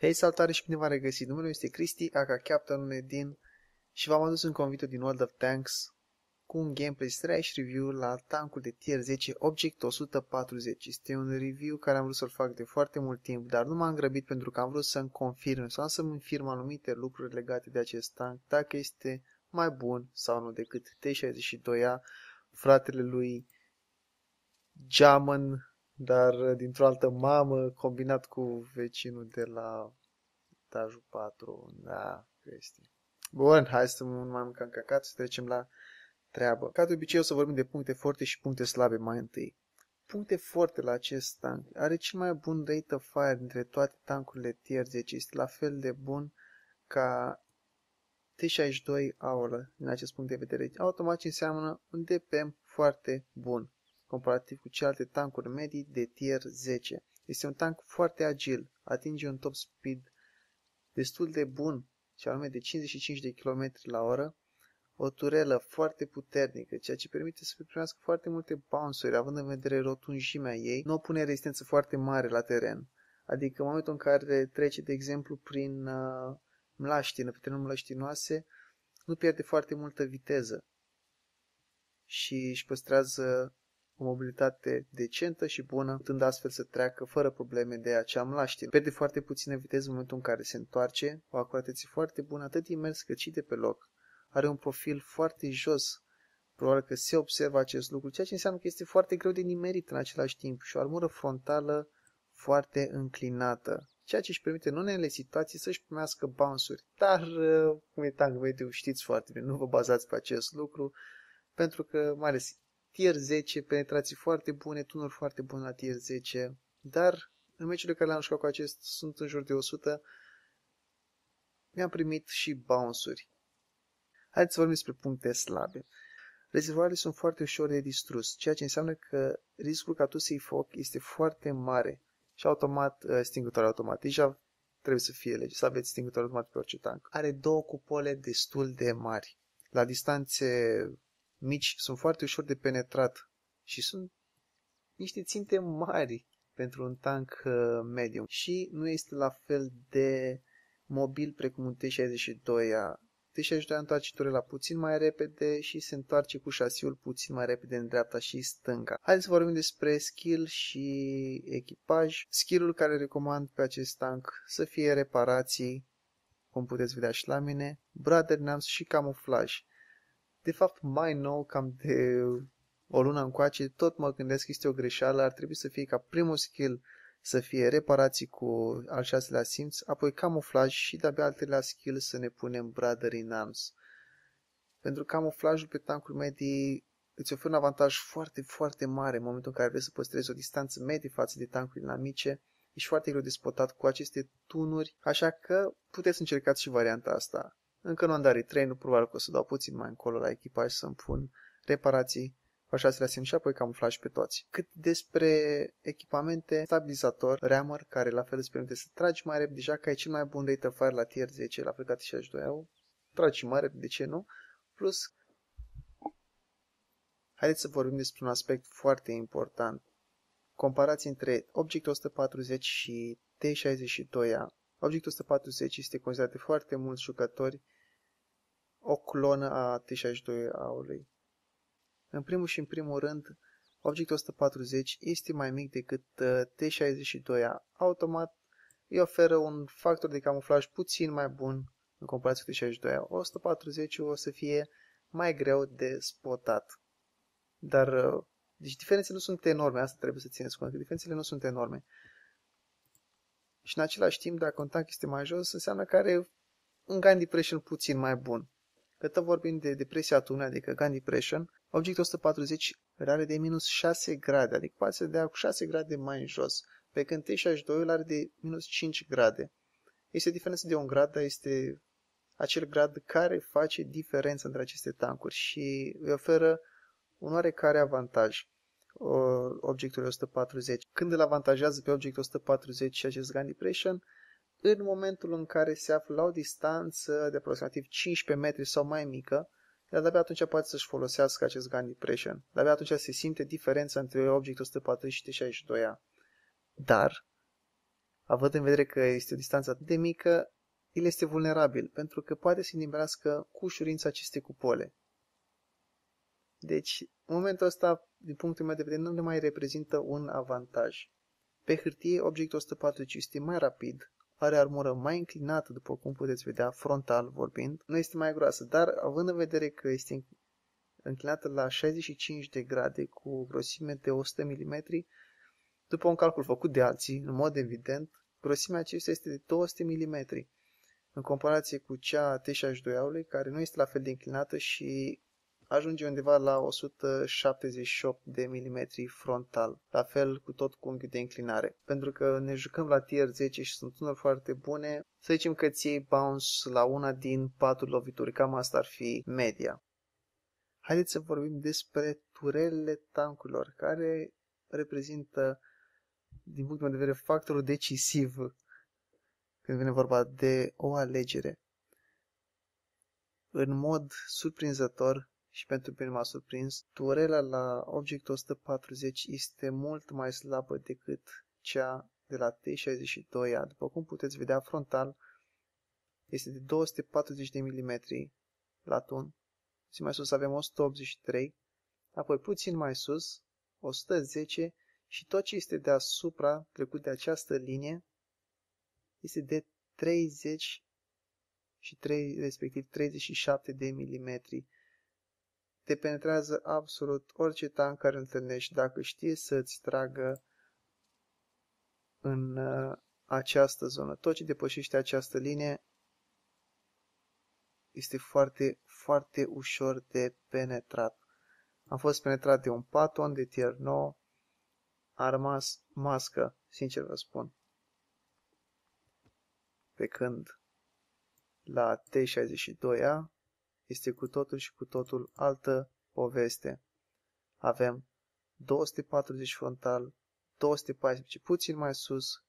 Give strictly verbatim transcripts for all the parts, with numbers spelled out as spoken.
Hei, salutare și bine v-am regăsit! Numele meu este Cristi, aka Captain Nedin, și v-am adus încă un video din World of Tanks cu un gameplay slash review la tankul de tier zece Object o sută patruzeci. Este un review care am vrut să-l fac de foarte mult timp, dar nu m-am grăbit pentru că am vrut să-mi confirm sau să-mi infirm anumite lucruri legate de acest tank, dacă este mai bun sau nu decât T șaizeci și doi A, fratele lui German, dar dintr-o altă mamă, combinat cu vecinul de la etajul patru, da, chestii. Bun, hai să nu mai mâncăm cacat, să trecem la treabă. Ca de obicei o să vorbim de puncte forte și puncte slabe mai întâi. Puncte forte la acest tank. Are cel mai bun rate of fire dintre toate tankurile tier zece. Este la fel de bun ca T șaizeci și doi A-ul din acest punct de vedere. Automat înseamnă un D P M foarte bun, comparativ cu celelalte tankuri medii de tier zece. Este un tank foarte agil, atinge un top speed destul de bun, și anume de cincizeci și cinci de kilometri la oră, o turelă foarte puternică, ceea ce permite să primească foarte multe bounce-uri, având în vedere rotunjimea ei, nu opune rezistență foarte mare la teren. Adică în momentul în care trece, de exemplu, prin uh, mlaștină, pe terenuri mlăștinoase, nu pierde foarte multă viteză și își păstrează o mobilitate decentă și bună, putând astfel să treacă fără probleme de acea mlaștină. Pierde foarte puțină viteză în momentul în care se întoarce, o acuratețe foarte bună, atât din mers cât și de pe loc. Are un profil foarte jos, probabil că se observă acest lucru, ceea ce înseamnă că este foarte greu de nimerit în același timp și o armură frontală foarte înclinată, ceea ce își permite în unele situații să-și primească bounce-uri. Dar, cum e tank mediu, știți foarte bine, nu vă bazați pe acest lucru, pentru că, mai ales tier zece, penetrații foarte bune, tunuri foarte bune la tier zece, dar în meciurile care le-am jucat cu acest, sunt în jur de o sută, mi-am primit și bounce-uri. Haideți să vorbim despre puncte slabe. Rezervoarele sunt foarte ușor de distrus, ceea ce înseamnă că riscul ca tu să-i foc este foarte mare și automat, stingătoare automat. Deja trebuie să fie lege, să aveți stingătoare automat pe orice tank. Are două cupole destul de mari. La distanțe mici sunt foarte ușor de penetrat și sunt niște ținte mari pentru un tank uh, medium și nu este la fel de mobil precum un T șaizeci și doi A. T șaizeci și doi A întoarce turela puțin mai repede și se întoarce cu șasiul puțin mai repede în dreapta și stânga. Haideți să vorbim despre skill și echipaj. Skill-ul care recomand pe acest tank să fie reparații, cum puteți vedea și la mine, Brother Nams și camuflaj. De fapt, mai nou, cam de o lună încoace, tot mă gândesc că este o greșeală. Ar trebui să fie ca primul skill să fie reparații cu al șaselea simț, apoi camuflaj și de-abia al treilea skill să ne punem Brother in Arms. Pentru că camuflajul pe tankuri medii îți oferă un avantaj foarte, foarte mare în momentul în care vrei să păstrezi o distanță medie față de tankurile inamice. Ești foarte greu de spotat cu aceste tunuri, așa că puteți încercați și varianta asta. Încă nu am dat retrain, nu probabil că o să dau puțin mai încolo la echipaj să-mi pun reparații cu așa să le asim și apoi camuflaj pe toți. Cât despre echipamente, stabilizator, rammer, care la fel îți permite să tragi mai repede, deja că ai cel mai bun rate of fire la tier zece, la fel ca T șaizeci și doi A, tragi mai repede, de ce nu? Plus, haideți să vorbim despre un aspect foarte important. Comparație între Object o sută patruzeci și T șaizeci și doi A. Object o sută patruzeci este considerat de foarte mulți jucători o clonă a T șaizeci și doi A-ului. În primul și în primul rând, Object o sută patruzeci este mai mic decât T șaizeci și doi A. Automat îi oferă un factor de camuflaj puțin mai bun în comparație cu T șaizeci și doi A. o sută patruzeci o să fie mai greu de spotat. Dar, deci diferențele nu sunt enorme, asta trebuie să țineți cont, că diferențele nu sunt enorme. Și în același timp, dacă un tank este mai jos, înseamnă că are un gun depression puțin mai bun. Că tot vorbim de depresia tunei, adică gun depression, Object o sută patruzeci are de minus șase grade, adică poate să dea cu șase grade mai în jos, pe când T șaizeci și doi are de minus cinci grade. Este diferență de un grad, dar este acel grad care face diferența între aceste tankuri și îi oferă un oarecare avantaj Objectul o sută patruzeci. Când îl avantajează pe Object o sută patruzeci și acest gun depression, în momentul în care se află la o distanță de aproximativ cincisprezece metri sau mai mică, iar de-abia atunci poate să-și folosească acest gun depression. De-abia atunci se simte diferența între Object o sută patruzeci și T șaizeci și doi A. Dar, având în vedere că este o distanță atât de mică, el este vulnerabil, pentru că poate să nimerească cu ușurință aceste cupole. Deci, în momentul ăsta, din punctul meu de vedere, nu ne mai reprezintă un avantaj. Pe hârtie, obiectul o sută patruzeci este mai rapid, are armură mai înclinată, după cum puteți vedea, frontal vorbind, nu este mai groasă, dar având în vedere că este înclinată la șaizeci și cinci de grade cu grosime de o sută milimetri, după un calcul făcut de alții, în mod evident, grosimea acesta este de două sute milimetri, în comparație cu cea a T șaizeci și doi-ului, care nu este la fel de înclinată și ajunge undeva la o sută șaptezeci și opt de milimetri frontal, la fel cu tot cu unghiul de înclinare. Pentru că ne jucăm la tier zece și sunt unor foarte bune, să zicem că ți iei bounce la una din patru lovituri, cam asta ar fi media. Haideți să vorbim despre turelele tancurilor, care reprezintă, din punctul meu de vedere, factorul decisiv când vine vorba de o alegere. În mod surprinzător, și pentru mine m-a surprins, turela la obiectul o sută patruzeci este mult mai slabă decât cea de la T șaizeci și doi A. După cum puteți vedea, frontal este de două sute patruzeci de milimetri latun. Și mai sus avem o sută optzeci și trei, apoi puțin mai sus o sută zece și tot ce este deasupra, trecut de această linie, este de treizeci și trei, respectiv treizeci și șapte de milimetri. Te penetrează absolut orice tank care îl întâlnești dacă știe să-ți tragă în uh, această zonă. Tot ce depășește această linie este foarte, foarte ușor de penetrat. Am fost penetrat de un Patton de tier nouă, a rămas mască, sincer vă spun. Pe când la T șaizeci și doi A este cu totul și cu totul altă poveste. Avem două sute patruzeci frontal, două sute paisprezece puțin mai sus,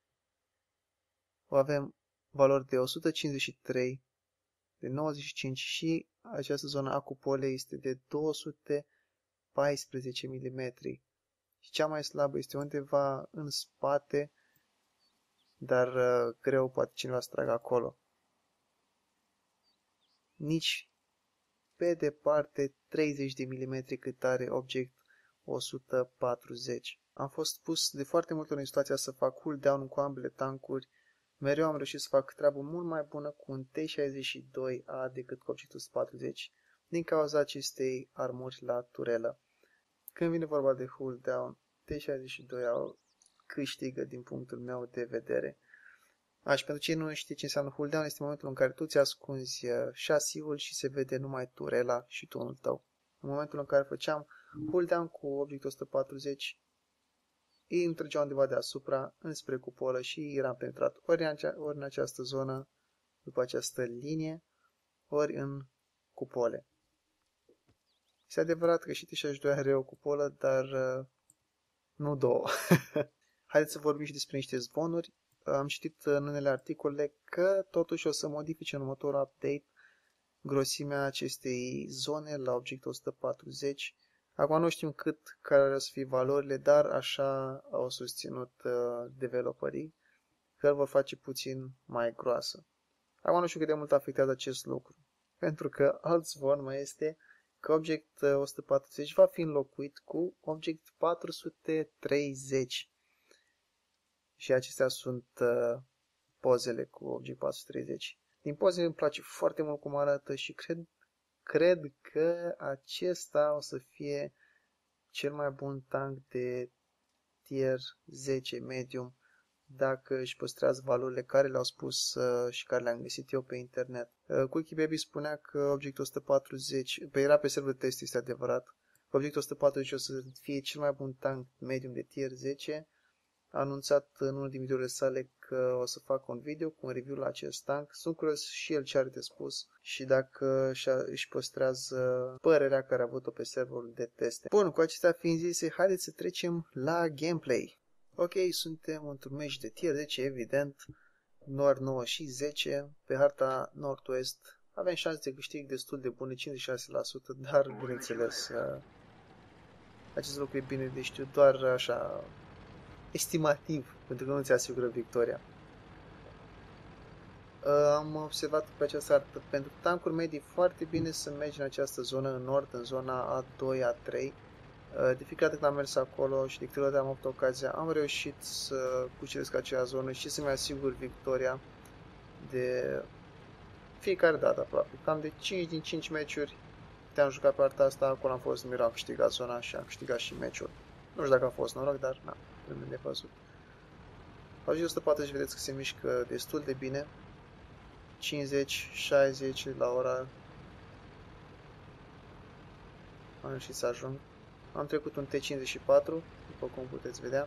avem valori de o sută cincizeci și trei, de nouăzeci și cinci și această zonă a cupolei este de două sute paisprezece milimetri. Și cea mai slabă este undeva în spate, dar uh, greu poate cineva să tragă acolo. Nici pe departe treizeci de milimetri cât are obiect o sută patruzeci. Am fost pus de foarte multe ori în situația să fac cooldown cu ambele tankuri. Mereu am reușit să fac treabă mult mai bună cu un T șaizeci și doi A decât cu obiectul o sută patruzeci din cauza acestei armuri la turelă. Când vine vorba de cooldown, T șaizeci și doi A câștigă din punctul meu de vedere. A, și pentru cei nu știe ce înseamnă cooldown, este momentul în care tu ți ascunzi șasiul și se vede numai turela și tunul tău. În momentul în care făceam cooldown cu obiectul o sută patruzeci, îi îmi trăgea undeva deasupra, înspre cupolă și eram penetrat ori în, acea, ori în această zonă, după această linie, ori în cupole. Este adevărat că și T șaizeci și doi are o cupolă, dar uh, nu două. Haideți să vorbim și despre niște zvonuri. Am citit în unele articole că totuși o să modifice în următorul update grosimea acestei zone la obiectul o sută patruzeci. Acum nu știm cât care o să fie valorile, dar așa au susținut uh, developerii că îl vor face puțin mai groasă. Acum nu știu cât de mult afectează acest lucru, pentru că alt zvon mai este că obiect o sută patruzeci va fi înlocuit cu obiect patru sute treizeci. Și acestea sunt uh, pozele cu obiect patru sute treizeci. Din poze îmi place foarte mult cum arată și cred, cred că acesta o să fie cel mai bun tank de tier zece medium dacă își păstrează valorile care le-au spus uh, și care le-am găsit eu pe internet. Uh, Quickie Baby spunea că obiectul o sută patruzeci, pe era pe server test, este adevărat, că obiectul o sută patruzeci o să fie cel mai bun tank medium de tier zece. A anunțat în unul din videourile sale că o să facă un video cu un review la acest tank. Sunt curios și el ce are de spus și dacă își păstrează părerea care a avut-o pe serverul de teste. Bun, cu acestea fiind zise, haideți să trecem la gameplay. Ok, suntem într-un meci de tier zece, evident, nord nouă și zece, pe harta nord-west. Avem șanse de câștig destul de bune, cincizeci și șase la sută, dar, bineînțeles, acest lucru e bine de știut, doar așa estimativ, pentru că nu ți asigură victoria. Am observat pe această artă, pentru tancuri medii foarte bine să mergi în această zonă, în nord, în zona A doi, A trei. De fiecare dată când am mers acolo și de câte ori am avut ocazia, am reușit să cuceresc acea zonă și să-mi asigur victoria de fiecare dată aproape. Cam de cinci din cinci meciuri te-am jucat pe arta asta, acolo am fost numit, am câștigat zona și am câștigat și meciul. Nu știu dacă a fost noroc, dar na, rămâne de văzut. Au zis o sută patruzeci, vedeți că se mișcă destul de bine. cincizeci, șaizeci la ora. Am reușit să ajung. Am trecut un T cincizeci și patru, după cum puteți vedea.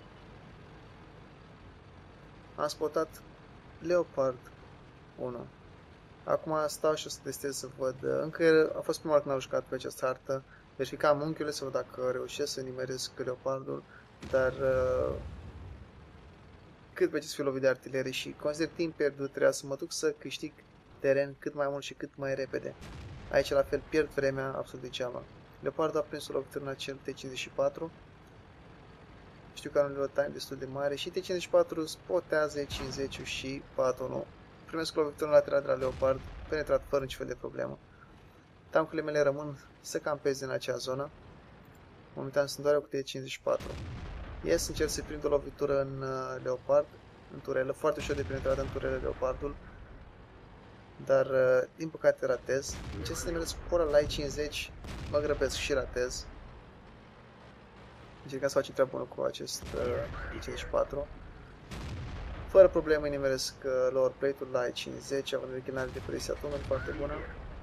Am spotat Leopard unu. Acum stau și o să testez să văd. Încă a fost prima oară când am jucat pe această hartă. Verificam unchiurile să văd dacă reușesc să nimeresc Leopardul. Dar uh, cât pe ce să fiu lovit de artilerie și consider timp pierdut, trebuia să mă duc să câștig teren cât mai mult și cât mai repede. Aici la fel pierd vremea absolut degeaba. Leopardul a prins o lovitură în acel T cincizeci și patru. Știu că are un reload time destul de mare și T cincizeci și patru spotează E cincizeci și patru unu. Primesc o lovitură lateral de la Leopard, penetrat fără niciun fel de problemă. Tancurile mele rămân să campeze în acea zonă. Momentan sunt doar cu T cincizeci și patru. Ies, încerc să prind o lovitură în uh, Leopard, în turelă, foarte ușor de penetrat în turelă Leopardul. Dar, uh, din păcate, ratez. Încerc să nimeresc pora la E cincizeci, mă grăbesc și ratez. Încercam să facem treabă bună cu acest uh, E cincizeci și patru. Fără probleme nimeresc uh, lower plate-ul la E cincizeci, având o ghinare de presia tunnel foarte bună.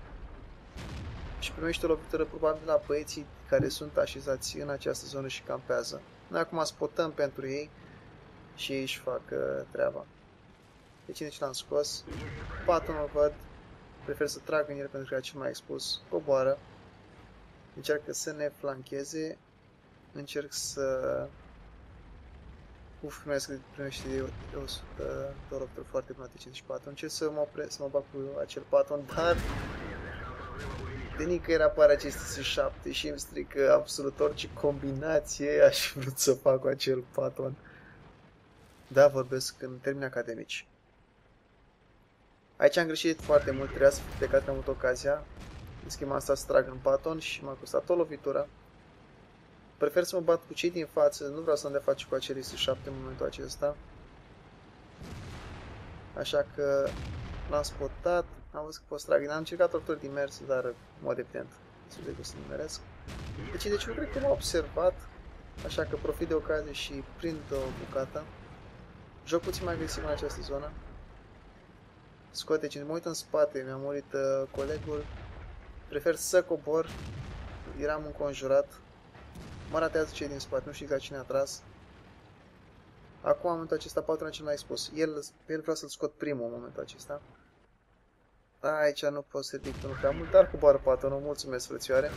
Și primește o lovitură probabil la băieții care sunt așezați în această zonă și campează. Noi acum spotăm pentru ei și ei își fac uh, treaba. E cincizeci l-am scos. patru nu văd. Prefer să trag în el pentru că e cel mai expus. Coboară. Încearcă să ne flancheze. Încerc să... Uf, primesc, primește de o sută de lovituri foarte bună T cincizeci și patru. Încerc să mă opresc, să mă bag cu acel patron, dar... De nicăieri apare acest S șapte și îmi strică absolut orice combinație aș vrut să fac cu acel patron. Da, vorbesc în termeni academici. Aici am greșit foarte mult, trebuia să fi plecat, am avut ocazia. În schimb am stat să trag în paton și m-a costat o lovitură. Prefer să mă bat cu cei din față, nu vreau să-mi defac cu acel S șapte în momentul acesta. Așa că l-am spotat, am văzut că pot să trag. Am încercat o din mers, dar în mod evident să vedem să nimeresc. Deci, deci nu cred că m-a observat, așa că profit de ocazie și prind o bucată. Joc puțin mai agresiv în această zonă. Scoate, când mă uit în spate, mi-a murit uh, colegul. Prefer să cobor. Eram înconjurat. Mă ratează cei din spate, nu știu exact cine a tras. Acum, în momentul acesta, patronul cel mai expus. El, el vrea să-l scot primul în momentul acesta. Aici nu pot să ridic unul prea mult, dar coboară patronul. Mulțumesc, frățioare.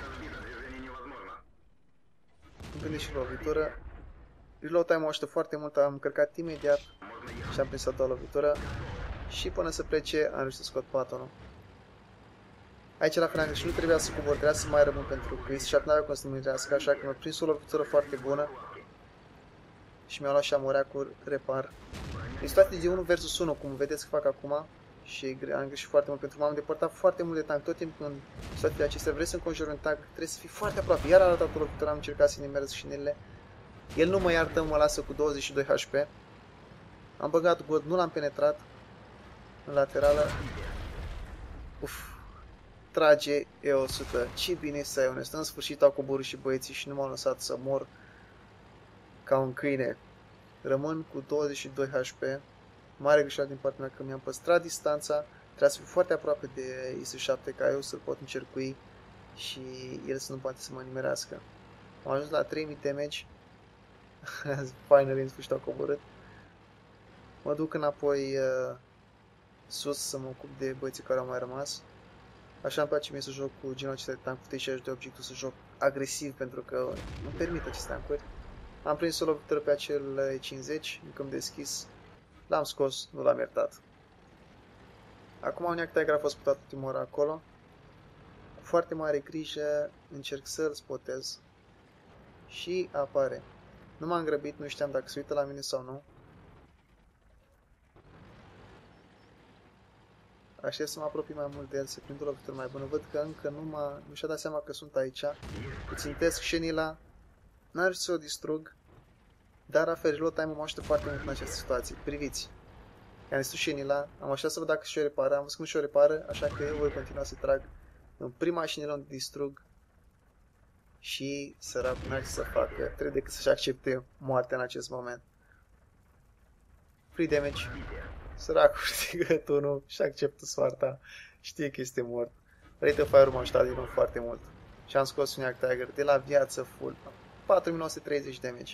Îmi prinde și lovitură. Reload time-ul ajută foarte mult, am încărcat imediat și am prins a doua lovitură. Și până să plece, am reușit să scot patronul. Aici la final și nu trebuia să cobor, trebuia să mai rămân pentru că S șapte n-avea cum să nimerească, așa că mi-a prins o lovitură foarte bună. Și mi-a luat și amorea cu repar. E situație de unu versus unu, cum vedeți că fac acum. Și am greșit foarte mult pentru că m-am depărtat foarte mult de tank. Tot timpul în situațiile acestea vrei să înconjuri un tank, trebuie să fii foarte aproape. Iar a arătat o lovitură, am încercat să nimeresc șinelele. El nu mă iartă, mă lasă cu douăzeci și doi H P. Am băgat god, nu l-am penetrat. În laterală. Uf. Trage E o sută. Ce bine să ai onest. În sfârșit au coborât și băieții și nu m-au lăsat să mor ca un câine. Rămân cu douăzeci și doi H P. Mare greșeală din partea mea că mi-am păstrat distanța. Trebuia să fiu foarte aproape de S șapte ca eu să-l pot încercui și el să nu poate să mă nimerească. Am ajuns la trei mii damage. Finally, în sfârșit au coborât. Mă duc înapoi uh, sus să mă ocup de băieții care au mai rămas. Așa îmi place mie să joc cu genul acesta de tankuri și de obiectul să joc agresiv pentru că îmi permit aceste tankuri. Am prins o lovitură pe acel E cincizeci, încă am deschis. L-am scos, nu l-am iertat. Acum un Tiger a fost putat ultima oră acolo. Cu foarte mare grijă încerc să-l spotez. Și apare. Nu m-am grăbit, nu știam dacă se uită la mine sau nu. Aștept să mă apropii mai mult de el, să prind o lovitură mai bună. Văd că încă nu, m-a, nu și-a dat seama că sunt aici. Îi țintesc șenila. N-ar reușit să o distrug. Dar la fel, reload time-ul mă ajută foarte mult în această situație. Priviți. I-am distrus șenila. Am așteptat să văd dacă și-o repară. Am văzut că nu și-o repară, așa că eu voi continua să trag în prima șenilă unde distrug. Și săracul n-are ce să facă. Trebuie decât să-și accepte moartea în acest moment. Free damage. Săracul știe tunul și acceptă soarta. Știe că este mort. Rate of Fire m-a ajutat din nou foarte mult. Și am scos un Yak Tiger de la viață full. patru mii nouă sute treizeci damage.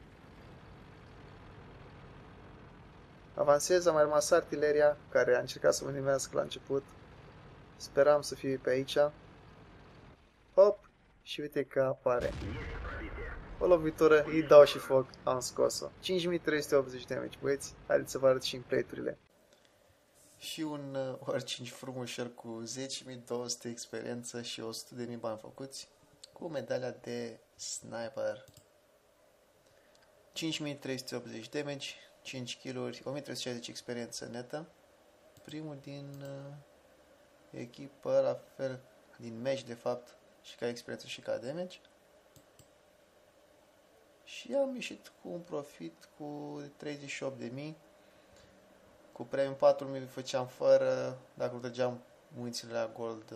Avansez, a mai rămas artileria, care a încercat să mă nimească la început. Speram să fie pe aici. Hop! Și uite că apare. O lovitură, îi dau și foc, am scos-o. cinci mii trei sute optzeci damage, băieți. Haideți să vă arăt și în play-urile. Și un uh, War cinci frumușel cu zece mii două sute experiență și o sută de mii bani făcuți. Cu medalia de sniper. cinci mii trei sute optzeci damage, cinci kill-uri, o mie trei sute șaizeci experiență netă. Primul din uh, echipă, la fel, din match de fapt, și ca experiență și ca damage. Și am ieșit cu un profit cu treizeci și opt de mii. Cu premium patru mii făceam fără, dacă trăgeam munițiile la gold,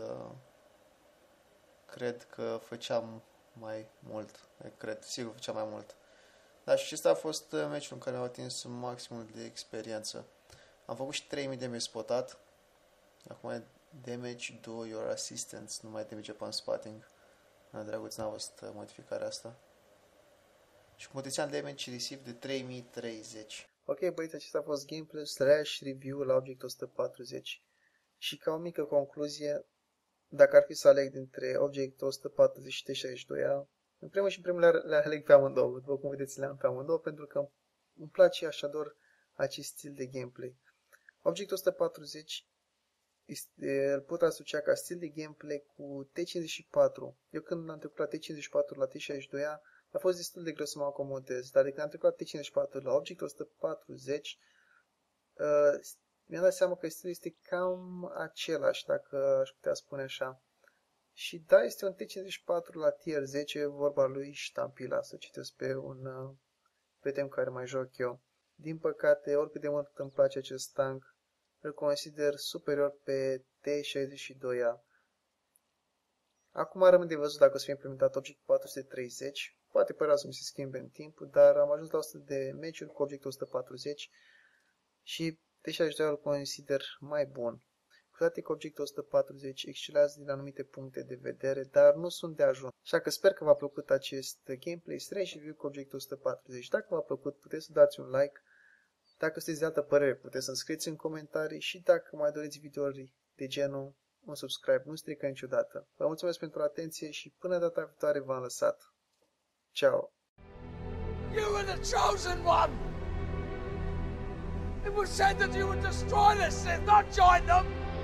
cred că făceam mai mult, cred, sigur făceam mai mult. Dar și acesta a fost meciul în care am atins maximul de experiență. Am făcut și trei mii de damage spotat. Acum e damage do your assistance, nu mai damage upon spotting. Drăguț, n-a fost modificarea asta. Și cu potențial damage receive de trei mii treizeci. Ok, băieți, acesta a fost gameplay slash review la Object o sută patruzeci. Și ca o mică concluzie, dacă ar fi să aleg dintre Object o sută patruzeci și T șaizeci și doi A, în primul și în primul le, le aleg pe amândouă. După cum vedeți, le am pe amândouă, pentru că îmi place și ador acest stil de gameplay. Object o sută patruzeci este, îl pot asocia ca stil de gameplay cu T cincizeci și patru. Eu când am trecut la T cincizeci și patru la T șaizeci și doi A, a fost destul de greu să mă acomodez, dar de când am trecut la T cincizeci și patru la Object o sută patruzeci, uh, mi-am dat seama că stilul este cam același, dacă aș putea spune așa. Și da, este un T cincizeci și patru la tier zece, vorba lui Ștampila, să citesc pe un uh, prieten care mai joc eu. Din păcate, oricât de mult îmi place acest tank, îl consider superior pe T șaizeci și doi A. Acum rămâne de văzut dacă o să fie implementat Object patru sute treizeci. Poate părea să mi se schimbe în timp, dar am ajuns la o sută de meciuri cu Object o sută patruzeci și T șaizeci și doi îl consider mai bun. Cu toate că Object o sută patruzeci excelează din anumite puncte de vedere, dar nu sunt de ajuns. Așa că sper că v-a plăcut acest gameplay slash review cu Object o sută patruzeci. Dacă v-a plăcut, puteți să dați un like. Dacă sunteți de altă părere, puteți să-mi scrieți în comentarii și dacă mai doriți videouri de genul, un subscribe nu strică niciodată. Vă mulțumesc pentru atenție și până data viitoare v-am lăsat. Ciao! You were the chosen one! It was said that you would destroy the Sith, not join them!